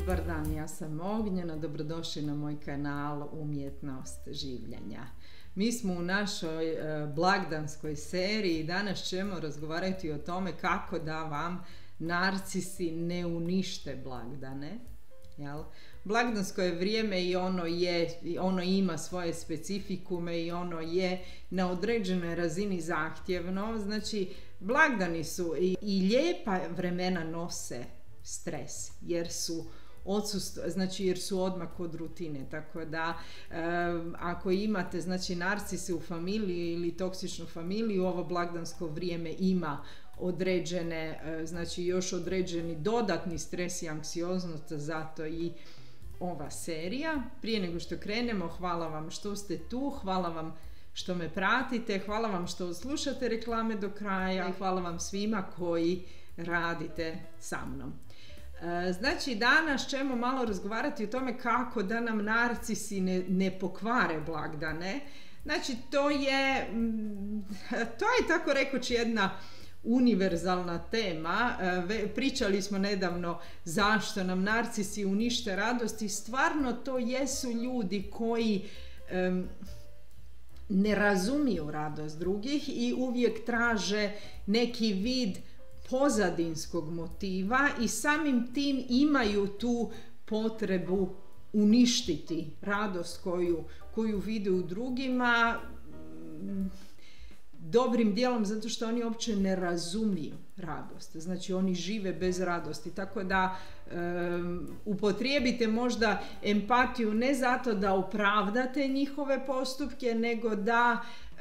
Dobar dan, ja sam Ognjena, dobrodošli na moj kanal Umjetnost življenja. Mi smo u našoj blagdanskoj seriji i danas ćemo razgovarati o tome kako da vam narcisi ne unište blagdane. Jel? Blagdansko je vrijeme i ono ima svoje specifikume i ono je na određenoj razini zahtjevno. Znači, blagdani su i lijepa vremena nose stres jer su jer su odmah od rutine, tako da ako imate narcise u familiji ili toksičnu familiju, ovo blagdansko vrijeme ima određene, još određeni dodatni stres i anksioznost, zato i ova serija. Prije nego što krenemo, hvala vam što ste tu, hvala vam što me pratite, hvala vam što slušate reklame do kraja i hvala vam svima koji radite sa mnom. Danas ćemo malo razgovarati o tome kako da nam narcisi ne pokvare blagdane. To je tako rekoć jedna univerzalna tema. Pričali smo nedavno zašto nam narcisi unište radost i stvarno to jesu ljudi koji ne razumiju radost drugih i uvijek traže neki vid pozadinskog motiva i samim tim imaju tu potrebu uništiti radost koju vide u drugima, dobrim dijelom zato što oni uopće ne razumiju radost. Znači oni žive bez radosti, tako da upotrijebite možda empatiju ne zato da opravdate njihove postupke, nego da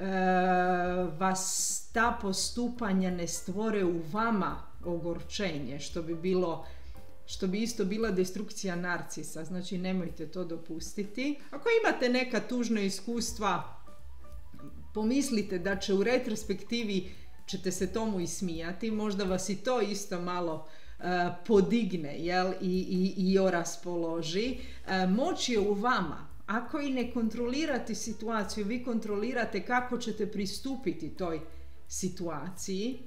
vas ta postupanja ne stvore u vama ogorčenje, što bi isto bila destrukcija narcisa. Znači nemojte to dopustiti. Ako imate neka tužna iskustva, pomislite da će u retrospektivi ćete se tomu ismijati, možda vas i to isto malo podigne, jel? I oraspoloži. Moć je u vama. Ako i ne kontrolirate situaciju, vi kontrolirate kako ćete pristupiti toj situaciji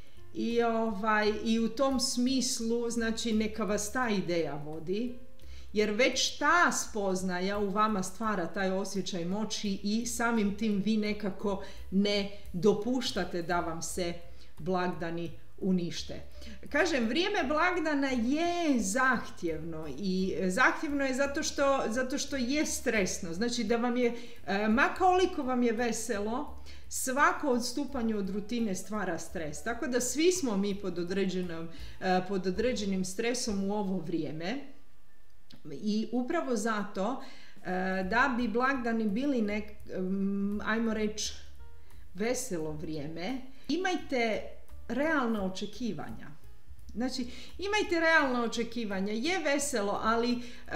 i u tom smislu neka vas ta ideja vodi, jer već ta spoznaja u vama stvara taj osjećaj moći i samim tim vi nekako ne dopuštate da vam se blagdani unište. Kažem, vrijeme blagdana je zahtjevno i zahtjevno je zato što je stresno. Znači da vam je, ma koliko vam je veselo, svako odstupanje od rutine stvara stres. Tako da svi smo mi pod određenim stresom u ovo vrijeme i upravo zato da bi blagdani bili ajmo reći veselo vrijeme, imajte realna očekivanja. Znači, imajte realna očekivanja. Je veselo, ali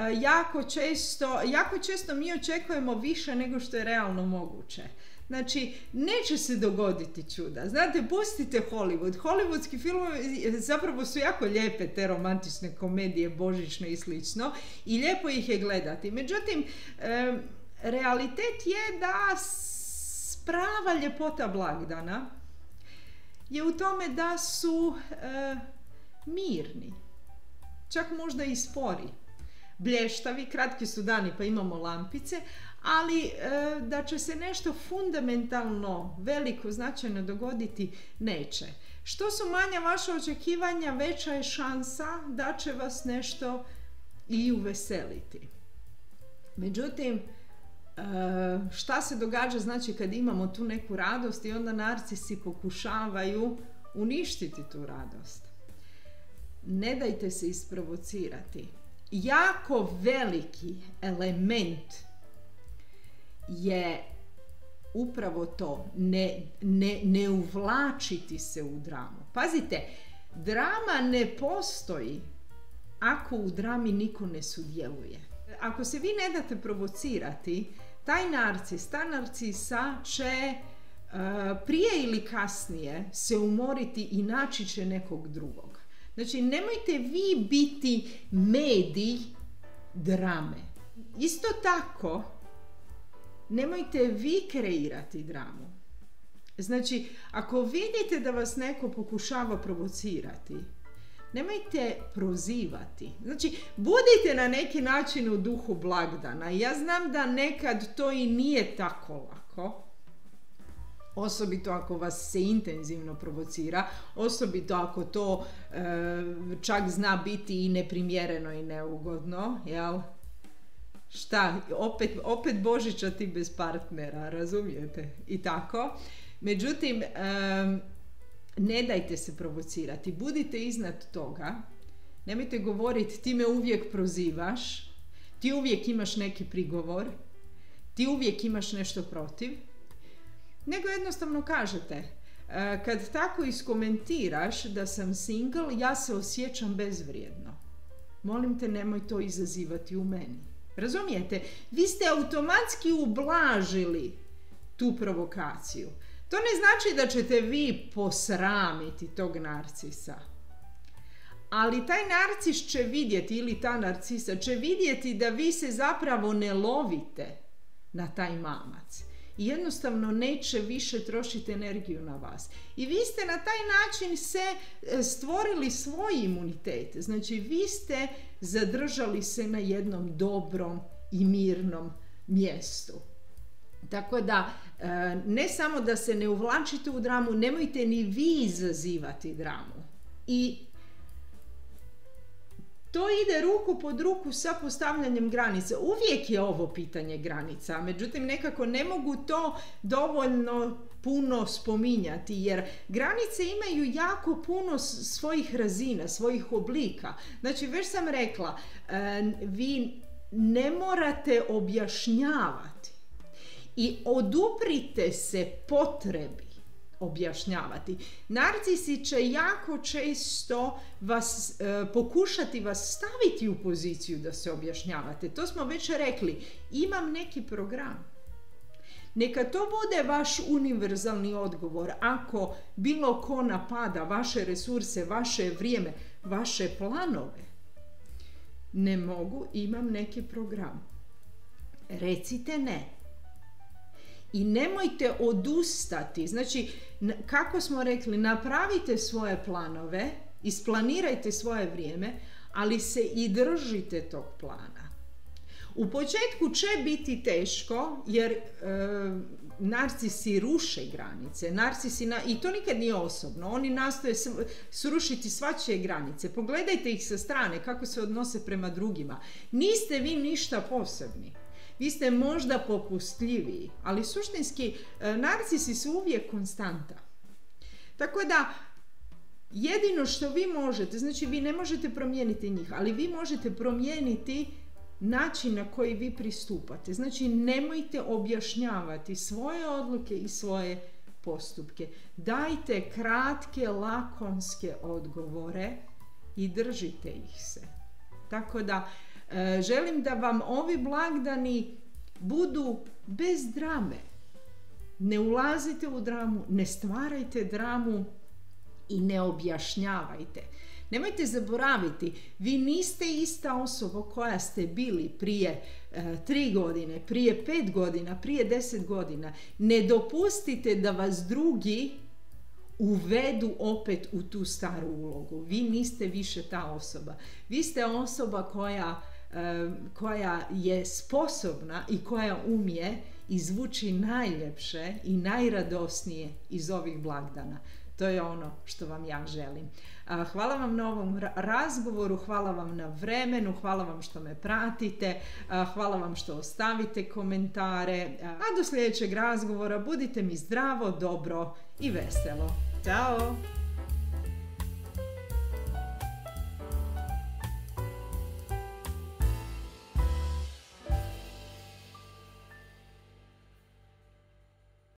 jako često mi očekujemo više nego što je realno moguće. Znači, neće se dogoditi čuda. Znate, pustite Hollywood. Hollywoodski filmovi zapravo su jako lijepe, te romantične komedije, božićne i slično. I lijepo ih je gledati. Međutim, realitet je da prava ljepota blagdana je u tome da su mirni, čak možda i spori, blještavi, kratki su dani pa imamo lampice, ali da će se nešto fundamentalno, veliko, značajno dogoditi neće. Što su manja vaša očekivanja, veća je šansa da će vas nešto i uveseliti. Međutim, šta se događa kad imamo tu neku radost i onda narcisi pokušavaju uništiti tu radost? Ne dajte se isprovocirati. Jako veliki element je upravo to, ne uvlačiti se u dramu. Pazite, drama ne postoji ako u drami niko ne sudjeluje. Ako se vi ne date provocirati, taj narcis, ta narcisa će prije ili kasnije se umoriti i naći će nekog drugog. Znači, nemojte vi biti medij drame. Isto tako, nemojte vi kreirati dramu. Znači, ako vidite da vas neko pokušava provocirati, nemojte prozivati. Znači, budite na neki način u duhu blagdana. Ja znam da nekad to i nije tako lako. Osobito ako vas se intenzivno provocira, osobito ako to čak zna biti i neprimjereno i neugodno, jel? Šta, opet Božića ti bez partnera, razumijete? I tako. Međutim, ne dajte se provocirati, budite iznad toga, nemojte govoriti ti me uvijek prozivaš, ti uvijek imaš neki prigovor, ti uvijek imaš nešto protiv, nego jednostavno kažete, kad tako iskomentiraš da sam single, ja se osjećam bezvrijedno. Molim te, nemoj to izazivati u meni. Razumijete? Vi ste automatski ublažili tu provokaciju. To ne znači da ćete vi posramiti tog narcisa. Ali taj narcis će vidjeti, ili ta narcisa će vidjeti da vi se zapravo ne lovite na taj mamac. I jednostavno neće više trošiti energiju na vas. I vi ste na taj način se stvorili svoj imunitet. Znači vi ste zadržali se na jednom dobrom i mirnom mjestu. Tako da, ne samo da se ne uvlačite u dramu, nemojte ni vi izazivati dramu. I to ide ruku pod ruku sa postavljanjem granica. Uvijek je ovo pitanje granica, međutim nekako ne mogu to dovoljno puno spominjati, jer granice imaju jako puno svojih razina, svojih oblika. Znači, već sam rekla, vi ne morate objašnjavati i oduprite se potrebi objašnjavati. Narcisi će jako često pokušati vas staviti u poziciju da se objašnjavate. To smo već rekli. Imam neki program. Neka to bude vaš univerzalni odgovor. Ako bilo ko napada vaše resurse, vaše vrijeme, vaše planove, ne mogu, imam neki program. Recite ne. I nemojte odustati. Znači, kako smo rekli, napravite svoje planove, isplanirajte svoje vrijeme, ali se i držite tog plana. U početku će biti teško, jer narcisi ruše granice. I to nikad nije osobno. Oni nastoje srušiti svačije granice. Pogledajte ih sa strane, kako se odnose prema drugima. Niste vi ništa posebni. Vi ste možda popustljiviji, ali suštinski narcisi su uvijek konstanta. Tako da, jedino što vi možete, znači vi ne možete promijeniti njih, ali vi možete promijeniti način na koji vi pristupate. Znači, nemojte objašnjavati svoje odluke i svoje postupke. Dajte kratke, lakonske odgovore i držite ih se. Tako da, želim da vam ovi blagdani budu bez drame. Ne ulazite u dramu, ne stvarajte dramu i ne objašnjavajte. Nemojte zaboraviti, vi niste ista osoba koja ste bili prije 3 godine, prije 5 godina, prije 10 godina. Ne dopustite da vas drugi uvedu opet u tu staru ulogu. Vi niste više ta osoba. Vi ste osoba koja je sposobna i koja umije izvući najljepše i najradosnije iz ovih blagdana. To je ono što vam ja želim. Hvala vam na ovom razgovoru, hvala vam na vremenu, hvala vam što me pratite, hvala vam što ostavite komentare. A do sljedećeg razgovora budite mi zdravo, dobro i veselo. Ćao!